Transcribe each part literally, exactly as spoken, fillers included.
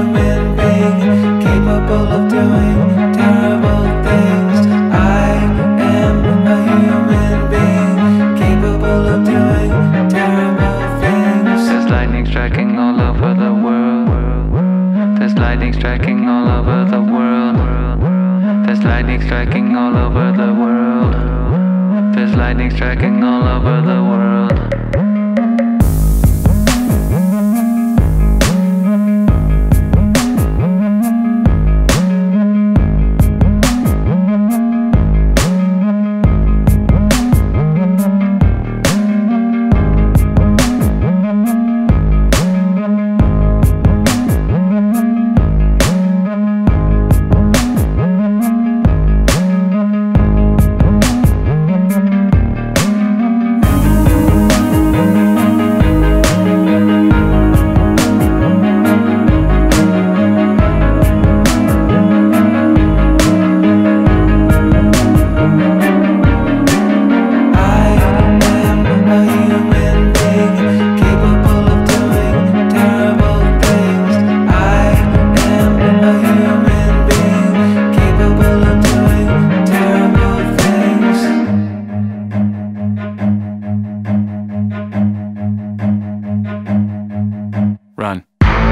human being capable of doing terrible things. I am a human being capable of doing terrible things. There's lightning striking all over the world. There's lightning striking all over the world. There's lightning striking all over the world. There's lightning striking all over the world. Run.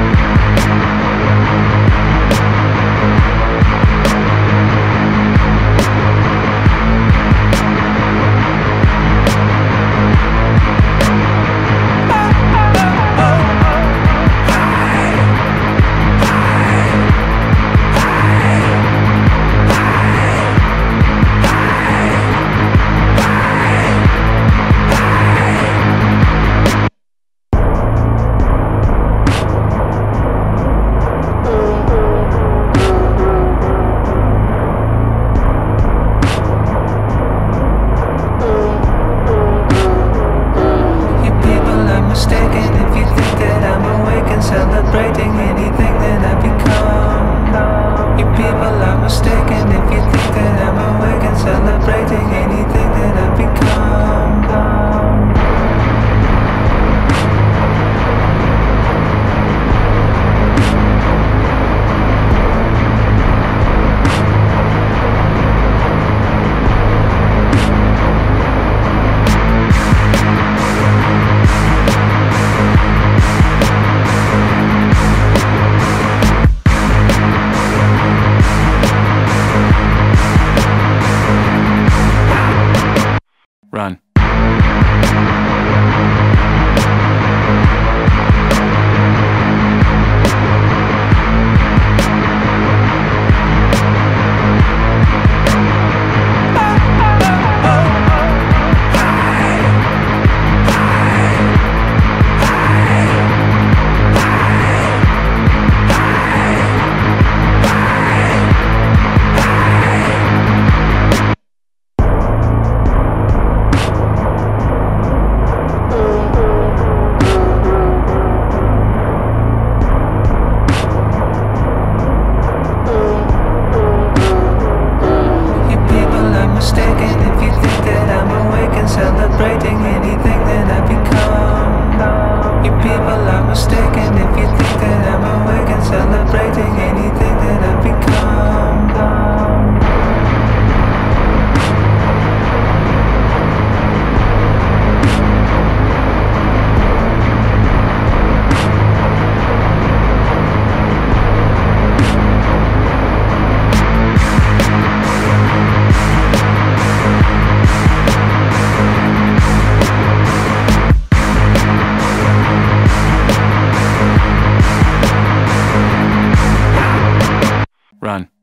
Celebrating anything that I become. You people are mistaken if you think that I'm awake and celebrating anything that I become. Run. Celebrating anything that I become. You people are mistaken if you think that I'm awake and celebrating anything that I become. Run.